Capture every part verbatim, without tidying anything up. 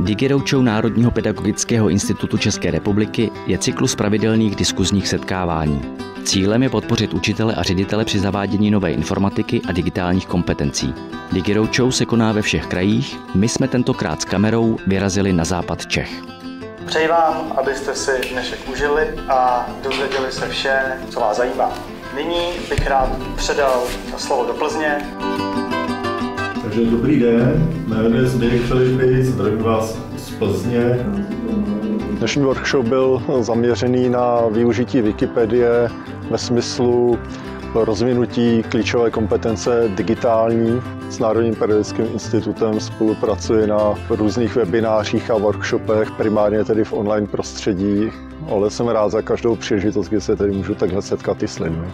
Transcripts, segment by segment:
DigiRoadshow Národního pedagogického institutu České republiky je cyklus pravidelných diskuzních setkávání. Cílem je podpořit učitele a ředitele při zavádění nové informatiky a digitálních kompetencí. DigiRoadshow se koná ve všech krajích, my jsme tentokrát s kamerou vyrazili na západ Čech. Přeji vám, abyste si dnešek užili a dozvěděli se vše, co vás zajímá. Nyní bych rád předal slovo do Plzně. Takže dobrý den, jmenuji se Zdeněk Filipic, zdravím vás z Plzně. Dnešní workshop byl zaměřený na využití Wikipedie ve smyslu rozvinutí klíčové kompetence digitální. S Národním pedagogickým institutem spolupracuje na různých webinářích a workshopech, primárně tedy v online prostředí, ale jsem rád za každou příležitost, kdy se tedy můžu takhle setkat i s lidmi.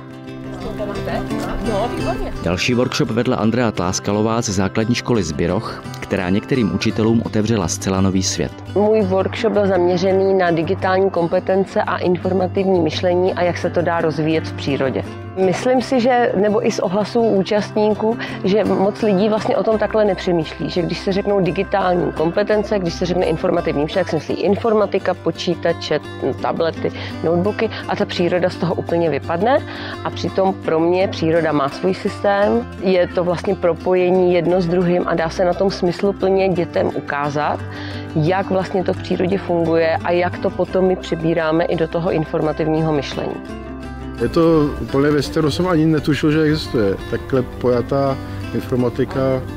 Další workshop vedla Andrea Tláskalová ze základní školy Zbiroch, která některým učitelům otevřela zcela nový svět. Můj workshop byl zaměřený na digitální kompetence a informativní myšlení a jak se to dá rozvíjet v přírodě. Myslím si, že, nebo i z ohlasů účastníků, že moc lidí vlastně o tom takhle nepřemýšlí, že když se řeknou digitální kompetence, když se řekne informativní myšlení, tak si myslí informatika, počítače, tablety, notebooky a ta příroda z toho úplně vypadne. A přitom pro mě příroda má svůj systém, je to vlastně propojení jedno s druhým a dá se na tom smysluplně dětem ukázat, jak vlastně to v přírodě funguje a jak to potom my přebíráme i do toho informativního myšlení. Je to úplně věc, kterou jsem ani netušil, že existuje. Takhle pojatá informatika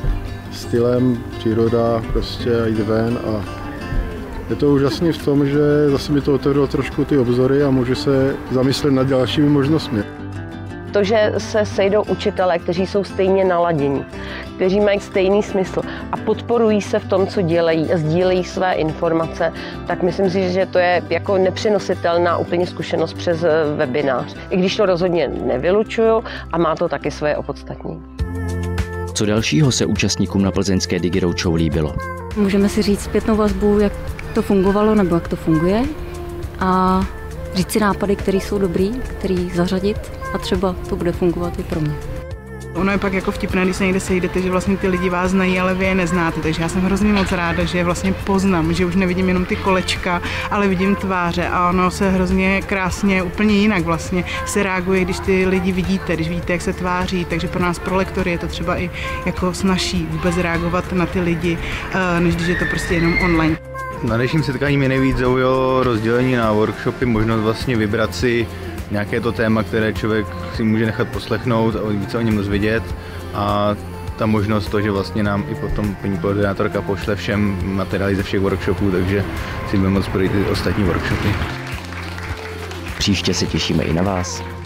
stylem příroda, prostě jít ven a je to úžasný v tom, že zase mi to otevřelo trošku ty obzory a můžu se zamyslet nad dalšími možnostmi. To, že se sejdou učitelé, kteří jsou stejně naladění, kteří mají stejný smysl a podporují se v tom, co dělají a sdílejí své informace, tak myslím si, že to je jako nepřenositelná úplně zkušenost přes webinář. I když to rozhodně nevylučuju a má to taky svoje opodstatnění. Co dalšího se účastníkům na plzeňské DigiRoadshow líbilo? Můžeme si říct zpětnou vazbu, jak to fungovalo nebo jak to funguje a říct si nápady, které jsou dobrý, který zařadit a třeba to bude fungovat i pro mě. Ono je pak jako vtipné, když se někde sejdete, že vlastně ty lidi vás znají, ale vy je neznáte, takže já jsem hrozně moc ráda, že je vlastně poznám, že už nevidím jenom ty kolečka, ale vidím tváře a ono se hrozně krásně, úplně jinak vlastně se reaguje, když ty lidi vidíte, když vidíte, jak se tváří, takže pro nás, pro lektory, je to třeba i jako snazší vůbec reagovat na ty lidi, než když je to prostě jenom online. Na dnešním setkání mě nejvíc zaujalo rozdělení na workshopy, možnost vlastně vybrat si nějaké to téma, které člověk si může nechat poslechnout a více o něm dozvědět a ta možnost to, že vlastně nám i potom paní koordinátorka pošle všem materiály ze všech workshopů, takže si budeme moct projít i ostatní workshopy. Příště se těšíme i na vás.